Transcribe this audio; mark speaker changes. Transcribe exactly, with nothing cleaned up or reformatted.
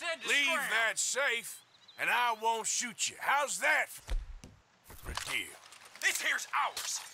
Speaker 1: said to
Speaker 2: Leave
Speaker 1: scram.
Speaker 2: that safe, and I won't shoot you. How's that for a deal?
Speaker 1: This here's ours.